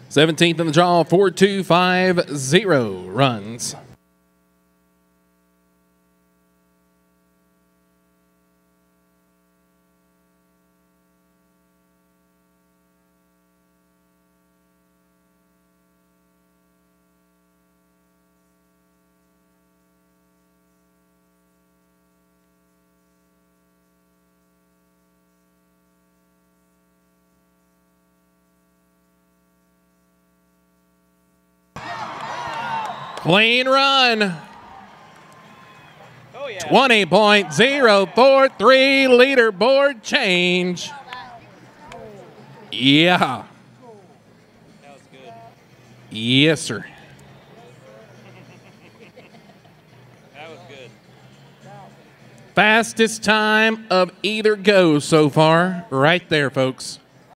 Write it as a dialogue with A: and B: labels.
A: 17th in the draw, 4250 runs. Clean run.
B: Oh, yeah.
A: 20.043 leaderboard change. Yeah.
B: That was good.
A: Yes, sir.
B: That was good.
A: Fastest time of either go so far, right there, folks.